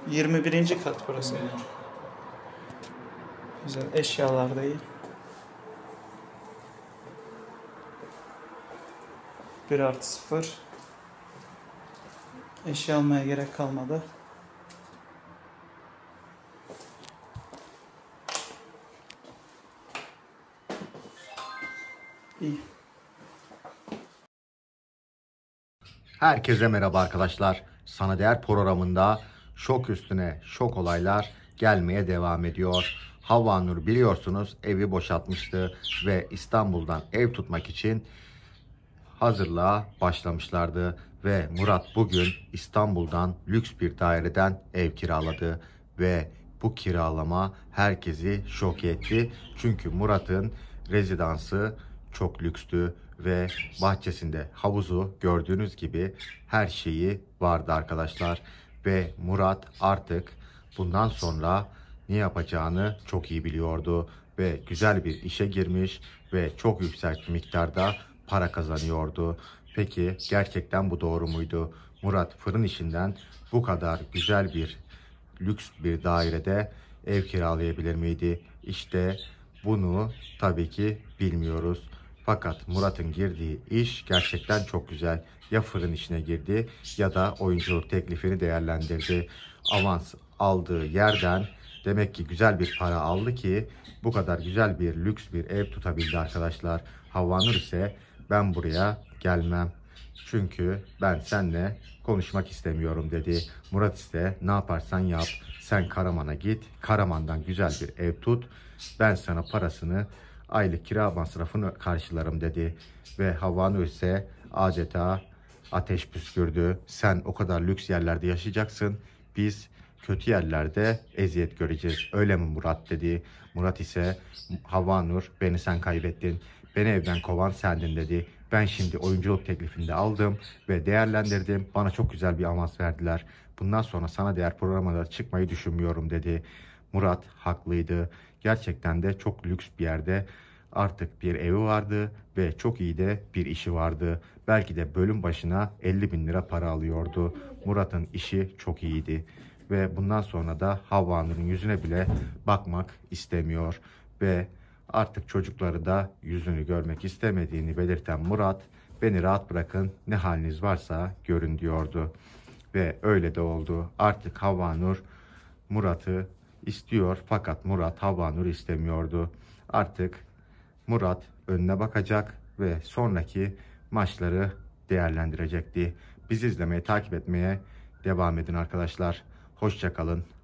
21. kat burası. Güzel. Eşyalar da iyi. 1+0. Eşya almaya gerek kalmadı. İyi. Herkese merhaba arkadaşlar. Sana Değer programında şok üstüne şok olaylar gelmeye devam ediyor. Havva Nur biliyorsunuz evi boşaltmıştı ve İstanbul'dan ev tutmak için hazırlığa başlamışlardı. Ve Murat bugün İstanbul'dan lüks bir daireden ev kiraladı ve bu kiralama herkesi şok etti. Çünkü Murat'ın rezidansı çok lükstü ve bahçesinde havuzu gördüğünüz gibi her şeyi vardı arkadaşlar. Ve Murat artık bundan sonra ne yapacağını çok iyi biliyordu ve güzel bir işe girmiş ve çok yüksek miktarda para kazanıyordu. Peki gerçekten bu doğru muydu? Murat fırın işinden bu kadar güzel bir lüks bir dairede ev kiralayabilir miydi? İşte bunu tabii ki bilmiyoruz. Fakat Murat'ın girdiği iş gerçekten çok güzel. Ya fırın işine girdi ya da oyunculuk teklifini değerlendirdi. Avans aldığı yerden demek ki güzel bir para aldı ki bu kadar güzel bir lüks bir ev tutabildi arkadaşlar. Havva Nur ise ben buraya gelmem. Çünkü ben seninle konuşmak istemiyorum dedi. Murat ise ne yaparsan yap. Sen Karaman'a git. Karaman'dan güzel bir ev tut. Ben sana parasını aylık kira masrafını karşılarım dedi. Ve Havva Nur ise adeta ateş püskürdü. Sen o kadar lüks yerlerde yaşayacaksın. Biz kötü yerlerde eziyet göreceğiz. Öyle mi Murat dedi. Murat ise Havva Nur beni sen kaybettin. Beni evden kovan sendin dedi. Ben şimdi oyunculuk teklifini aldım ve değerlendirdim. Bana çok güzel bir avans verdiler. Bundan sonra Sana Değer programına çıkmayı düşünmüyorum dedi. Murat haklıydı. Gerçekten de çok lüks bir yerde artık bir evi vardı ve çok iyi de bir işi vardı. Belki de bölüm başına 50 bin lira para alıyordu. Murat'ın işi çok iyiydi. Ve bundan sonra da Havva Nur'un yüzüne bile bakmak istemiyor. Ve artık çocukları da yüzünü görmek istemediğini belirten Murat, beni rahat bırakın ne haliniz varsa görün diyordu. Ve öyle de oldu. Artık Havva Nur Murat'ı istiyor fakat Murat Havva Nur'u istemiyordu. Artık Murat önüne bakacak ve sonraki maçları değerlendirecekti. Bizi izlemeye, takip etmeye devam edin arkadaşlar. Hoşça kalın.